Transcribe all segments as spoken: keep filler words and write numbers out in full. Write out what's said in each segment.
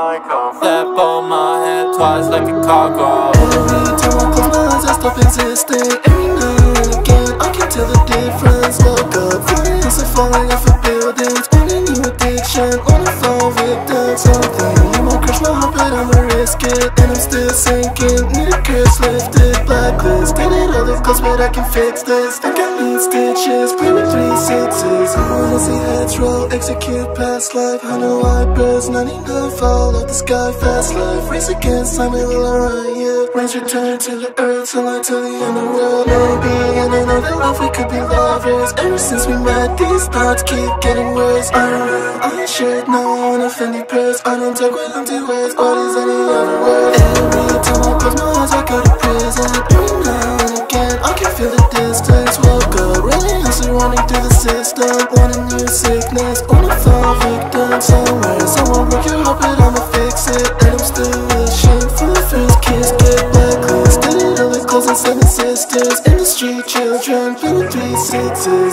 might come. Step on my head twice like a cargo. Every time I close my eyes I stop existing. Every now and again I can tell the difference. Woke up feeling so falling off of buildings. On a new addiction, on a fall victim. Something you might crush my heart but I'ma risk it. And I'm still sinking, need a curse lifted. Blacklist, get it all this close but I can fix this. Think I need stitches, bring me three sixes. I wanna see heads roll, execute past life. I know I burst, ninety-nine fall off the sky, fast life. Race against time, it will run you. Rains return to the earth, sunlight to the underworld. Maybe in another life we could be lovers. Ever since we met, these thoughts keep getting worse. I don't know, I should know an offending purse. I don't talk with empty words, what is any other word? Every time I close my eyes I go to prison. Every now and again I can feel the distance. Woke up, really hustling, running through the system. Want a new sickness, wanna fall victim. Somewhere, someone broke your heart but I'ma fix it. And I'm still wishing for the first kiss. Get blacklist, did it all the close and seven sisters. In the street, children, play with three sixes.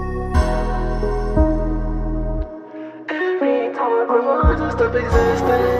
Every time I close my eyes I stop existing.